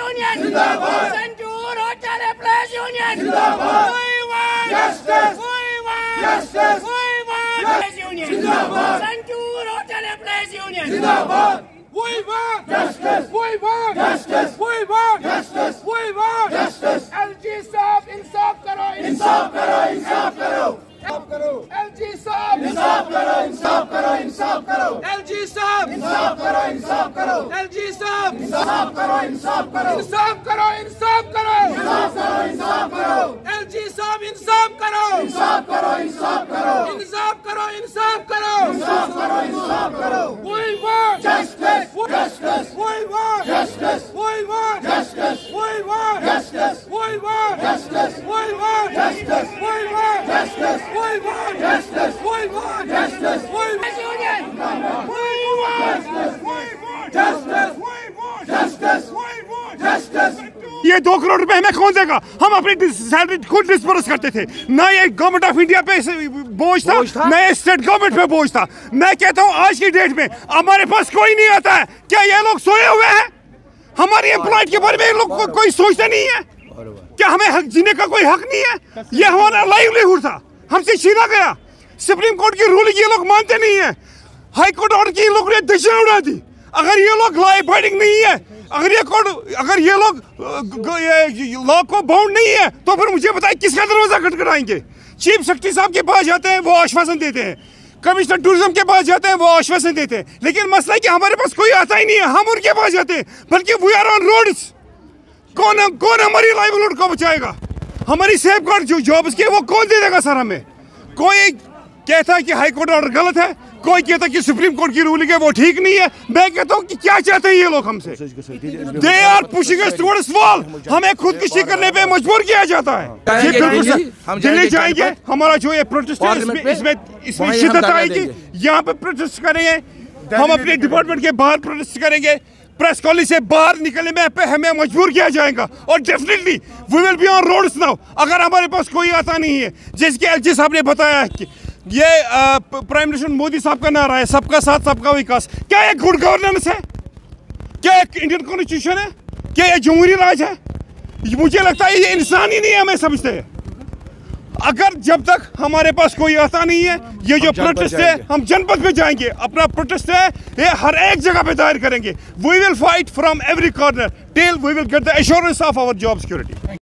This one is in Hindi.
Union. Centaur Hotel Place Union. We want justice. We want Justice. We want Place Union. Centaur Hotel Place Union. We want justice. We want justice. We want justice. We want justice. LG साहब इंसाफ करो. इंसाफ करो. इंसाफ करो. इंसाफ करो. LG साहब इंसाफ करो. इंसाफ करो. इंसाफ करो. LG साहब इंसाफ करो. इंसाफ करो. LG साहब इंसाफ करो. इंसाफ करो. इंसाफ करो. इंसाफ करो. इंसाफ करो. इंसाफ करो. LG साहब इंसाफ करो. इंसाफ करो. इंसाफ करो. इंसाफ करो. इंसाफ करो. इंसाफ करो. इंसाफ करो. We want justice. Justice. We want justice. We want justice. We want justice. We want justice. We want justice. We want justice. We want justice. We want justice. We want Union. We want justice. We want justice. We want justice. We want justice. ये 2 करोड़ रुपए हमें कौन देगा? हम अपनी सैलरी खुद डिस्पर्स करते थे। ना ये गवर्नमेंट ऑफ इंडिया पे बोझ था, ना ये स्टेट गवर्नमेंट पे बोझ था। मैं कहता हूँ आज की डेट में हमारे पास कोई नहीं आता है। क्या ये लोग सोए हुए हैं? हमारी एम्प्लॉयड के बारे में लोग कोई सोचता नहीं है? क्या हमें हक जीने का कोई हक नहीं है? ये हमारा लाइवलीहुड था, हमसे छीना गया। सुप्रीम कोर्ट की रूलिंग ये लोग मानते नहीं है। हाई कोर्ट ऑर्डर की लोग ने दिशा उड़ा दी। अगर ये लोग लॉ अबाइडिंग नहीं है, अगर ये लोग लॉ को बाउंड नहीं है, तो फिर मुझे बताइए किसका दरवाजा खटखटाएंगे? चीफ सेक्रेटरी साहब के पास जाते हैं, वो आश्वासन देते हैं। कमिश्नर टूरिज्म के पास जाते हैं, वो आश्वासन देते हैं। लेकिन मसला है कि हमारे पास कोई आता ही नहीं है। हम उनके पास जाते हैं, बल्कि वी आर ऑन रोड्स। कौन हमारी लाइवलीहुड को बचाएगा? हमारी सेफगार्ड जो जॉब्स की वो कौन दे देगा सर हमें? कोई कहता है कि हाई कोर्ट ऑर्डर गलत है, कोई कहता है कि सुप्रीम कोर्ट की रूलिंग है वो ठीक नहीं है। मैं कहता हूँ कि क्या चाहते हैं ये लोग हमसे? They are pushing us towards wall. हमें खुदकुशी करने पे मजबूर किया जाता है। हम दिल्ली जाएंगे, हमारा जो ये प्रोटेस्ट है इसमें शिद्दत आएगी। यहाँ पे प्रोटेस्ट करेंगे, हम अपने डिपार्टमेंट के बाहर प्रोटेस्ट करेंगे। प्रेस कॉलेज से बाहर निकलने में पे हमें मजबूर किया जाएगा और definitely we will be on roads now. अगर हमारे पास कोई आता नहीं है, जिसके एलजी साहब ने बताया है कि ये प्राइम मिनिस्टर मोदी साहब का नारा है, सबका साथ सबका विकास। क्या ये गुड गवर्नेंस है? क्या एक इंडियन कॉन्स्टिट्यूशन है? क्या ये जमहूरी राज है? मुझे लगता है ये इंसान ही नहीं है, हमें समझते हैं। अगर जब तक हमारे पास कोई आता नहीं है, ये जो प्रोटेस्ट है हम जनपद पे जाएंगे। अपना प्रोटेस्ट है ये हर एक जगह पे दायर करेंगे। We will fight from every corner till we will get the assurance of our job security.